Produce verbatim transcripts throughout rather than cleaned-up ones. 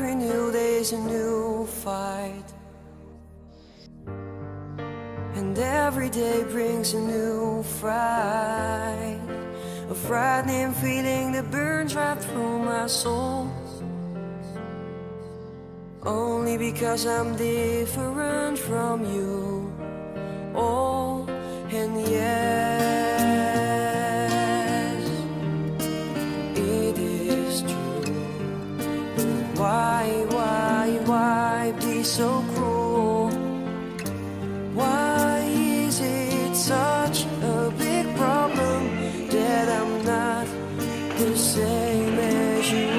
every new day's a new fight, and every day brings a new fright, a frightening feeling that burns right through my soul. Only because I'm different from you. Oh, and yes, it is true. But why, why, why be so cruel? Why is it such a big problem that I'm not the same as you?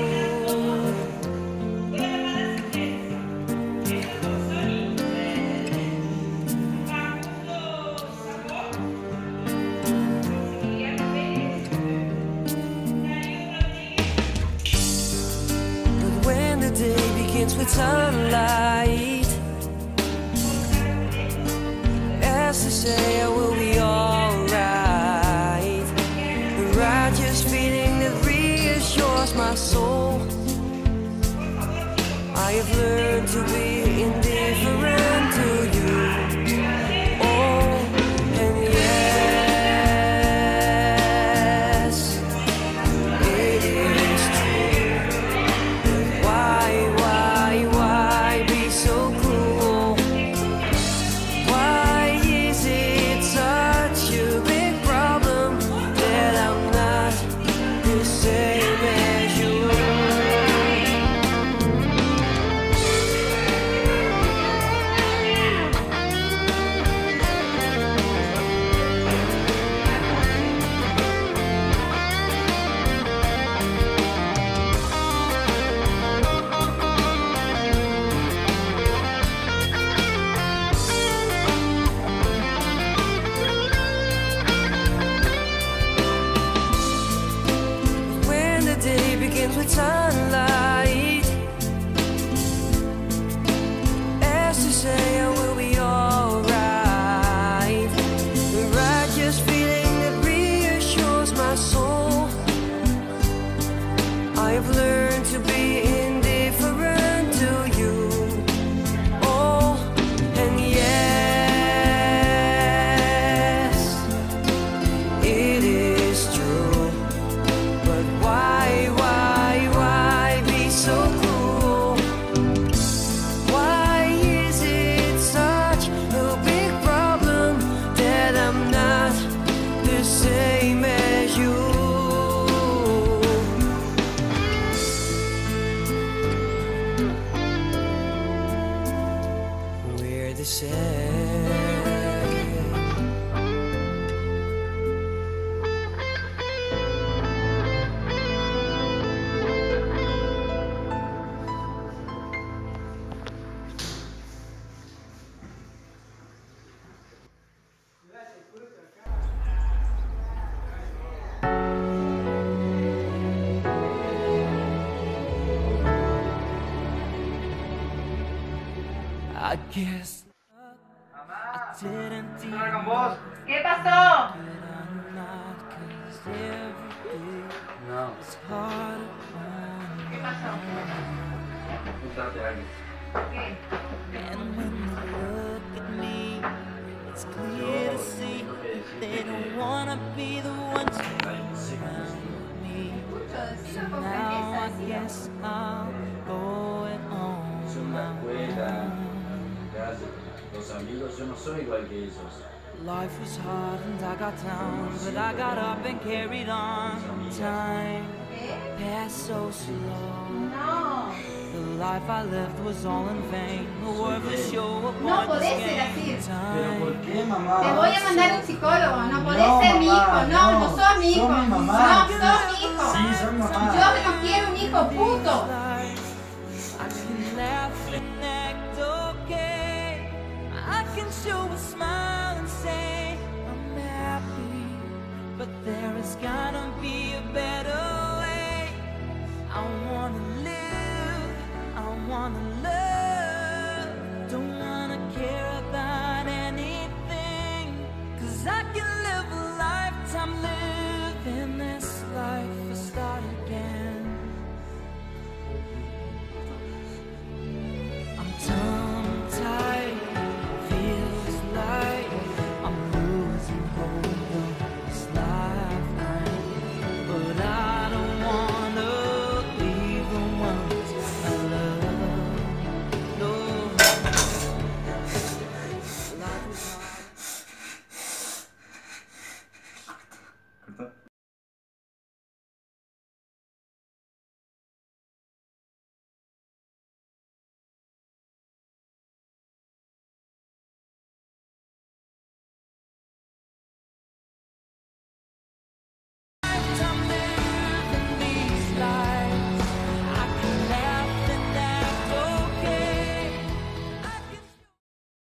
With sunlight, as to say I will be alright, the righteous feeling that reassures my soul. I have learned to be indifferent to you. Oh, and yes, it is true. But why, why so cruel? Why is it such a big problem that I'm not the same as you? With sunlight, as to say I will be alright, the righteous feeling that reassures my soul. I have learned to be indifferent to you. Oh, and yes, it is true. But why, why so cruel? Why is it such a big problem that I'm not the same as you? We're the same. I guess Mamá, I didn't ¿qué con vos? ¿Qué pasó? No. ¿Qué pasó? Juntarte a alguien. ¿Qué? And when they look at me, it's clear to see they don't wanna be the ones around me. So now I guess I'll go it on my own. Los amigos, yo no soy igual que ellos. Life was hard and I got down, but I got up and carried on. Time passed so slow. No. The life I lived was all in vain. The worthless show of No pointless podés ser game. así. ¿Pero por qué, mamá? Te voy a mandar a un psicólogo. No podés No, ser mi mamá, hijo. No, no no. sos mi hijo. Sos mi mamá. No sos mi hijo. Sí, soy mamá. Yo no quiero un hijo puto.